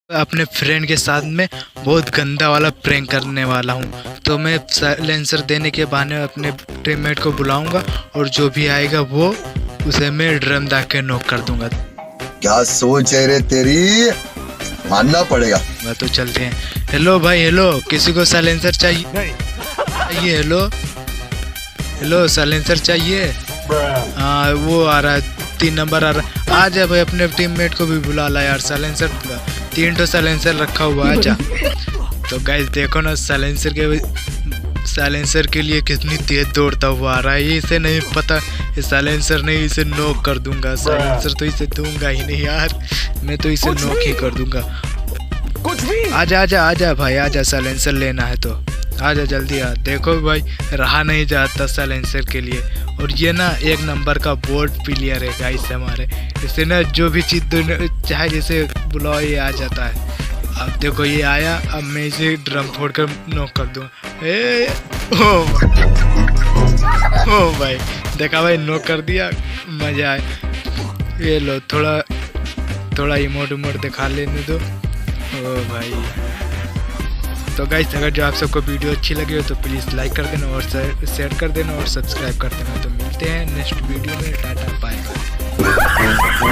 अपने फ्रेंड के साथ में बहुत गंदा वाला प्रैंक करने वाला हूँ। तो मैं साइलेंसर देने के बहाने अपने टीममेट को बुलाऊंगा और जो भी आएगा वो उसे मैं ड्रम दाग के नॉक कर दूंगा। क्या सोच है रे तेरी, मानना पड़ेगा। तो चलते हैं। हेलो भाई, हेलो, किसी को साइलेंसर चाहिए? हेलो हेलो, साइलेंसर चाहिए? हाँ, वो आ रहा है, 3 नंबर आ रहा है। आ जा भाई, अपने टीममेट को भी बुला ला यार। साइलेंसर 3 तो साइलेंसर रखा हुआ, आजा। तो गाइस देखो ना, साइलेंसर के लिए कितनी तेज दौड़ता हुआ आ रहा है। ये इसे नहीं पता, ये साइलेंसर नहीं, इसे नॉक कर दूंगा। साइलेंसर तो इसे दूंगा ही नहीं यार, मैं तो इसे नॉक ही कर दूंगा। आजा आजा आजा भाई, आजा, साइलेंसर लेना है तो आजा जल्दी आ। देखो भाई, रहा नहीं जाता साइलेंसर के लिए। और ये ना 1 नंबर का बोर्ड प्लेयर है गाइस हमारे। इसे ना जो भी चीज़ चाहे जैसे बुलाओ ये आ जाता है। अब देखो ये आया, अब मैं इसे ड्रम फोड़ कर नॉक कर दूँ। ओ भाई, देखा भाई, नॉक कर दिया, मज़ा आए। ये लो, थोड़ा इमोट दिखा लेने दो। ओ भाई, तो गाइस अगर जो आप सबको वीडियो अच्छी लगी हो तो प्लीज़ लाइक कर देना और शेयर कर देना और सब्सक्राइब कर देना। तो मिलते हैं नेक्स्ट वीडियो में, टाटा बाय।